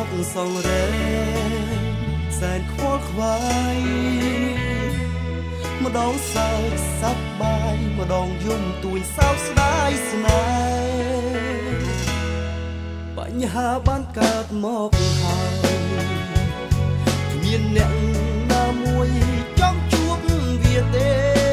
សងរែសែនខ្វល់ខ្វាយម្ដងសើចសប្បាយម្ដងយំទួយសោកស្ដាយស្នេហ៍បញ្ហាបានកើតមកហើយគ្មានអ្នកណាមួយចង់ជួបវាទេ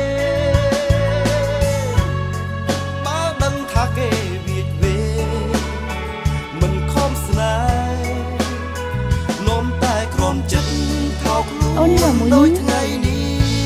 បើដឹងថាគេវាចវេមិនខំស្នេហ៍នោមតែក្រំចិត្តថោកខ្លួនដូចថ្ងៃនេះ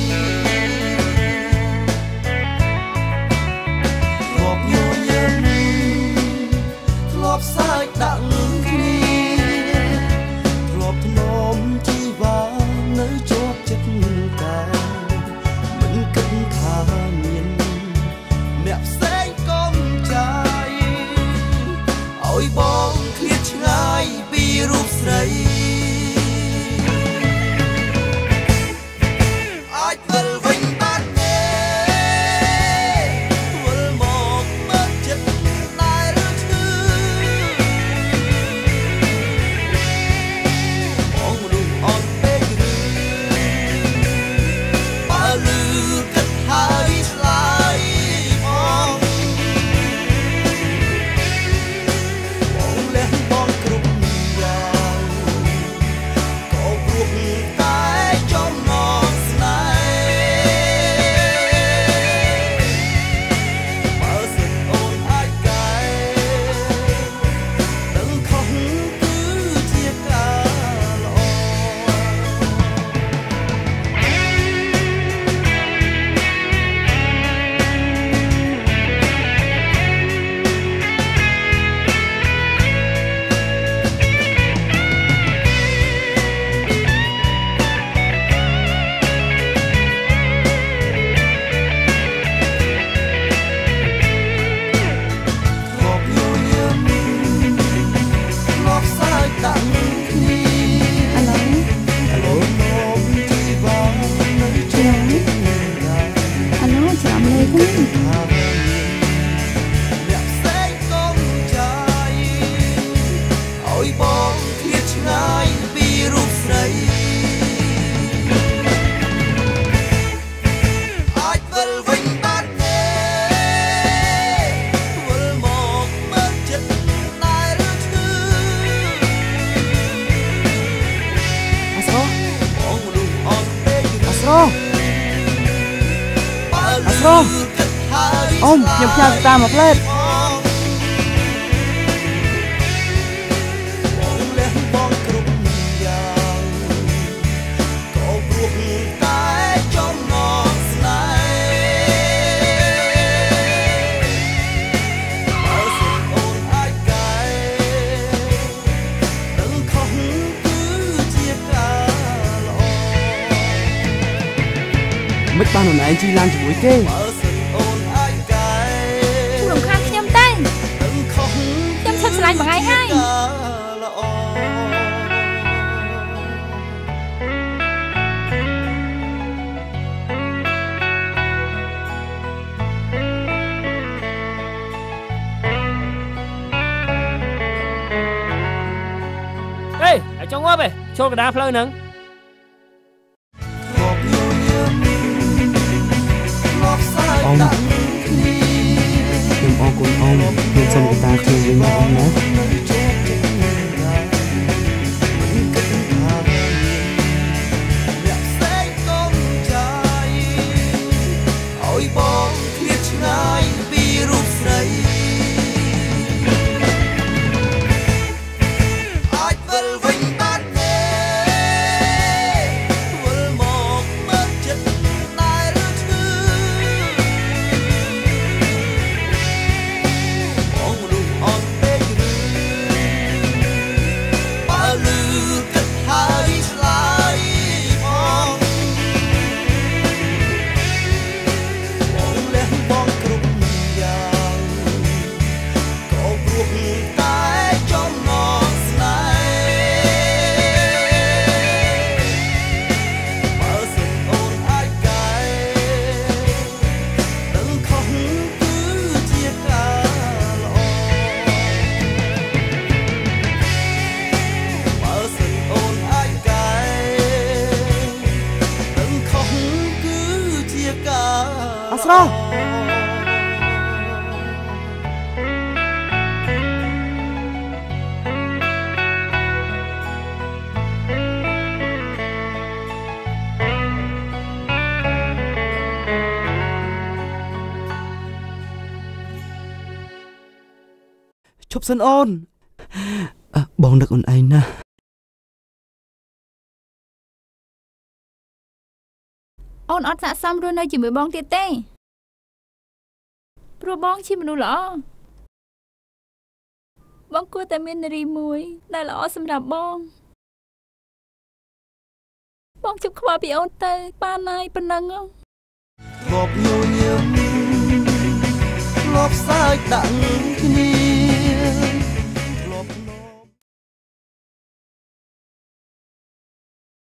សើចដាក់គ្នាធ្លាប់ធ្នមជីវ៉ានៅជាប់ចិត្តតែមិនគិតថាមានអ្នកផ្សេងកុំចាយឲ្យបងឃ្លាតឆ្ងាយពីរូបស្រីអាចវិលវិញបានទេវិលមកមើលចិត្តអូមខ្ញុំផ្ញើតាមមកផ្លែតបងលះបងគ្រប់យ៉ាងក៏ព្រោះតែចំណងស្នេហ៍បើសិនអូនអាចកែដឹងខុសគឺជាការល្អមិនបានអូនឯងជិះឡានជាមួយគេឆ្លាញ់បងឯងហើយហេឲ្យចង់ងាប់ឯងចូលកណ្ដាលផ្លូវហ្នឹងអ៊ំខ្ញុំអរគុណអ៊ំខ្ញុំសូមតាខ្ញុំវិញអ៊ំណាបងឃ្លាតឆ្ងាយពីរូបស្រីអាចវិលវិញបានទេវិលមកមើលចិត្តតែឬឈឺបងមនុស្សអន់ពេកឬឈប់សិនអូនបងនឹកអូនឯងណាអូនអត់ស័ក្តិសមរស់នៅជាមួយបងទៀតទេព្រោះបងជាមនុស្សល្អបងគួរតែមាននារីមួយដែលល្អសម្រាប់បងជប់ខ្វល់ពីអូនទៅបានហើយប៉ុណ្ណឹងធ្លាប់ញញឹមធ្លាប់សើចដាក់គ្នា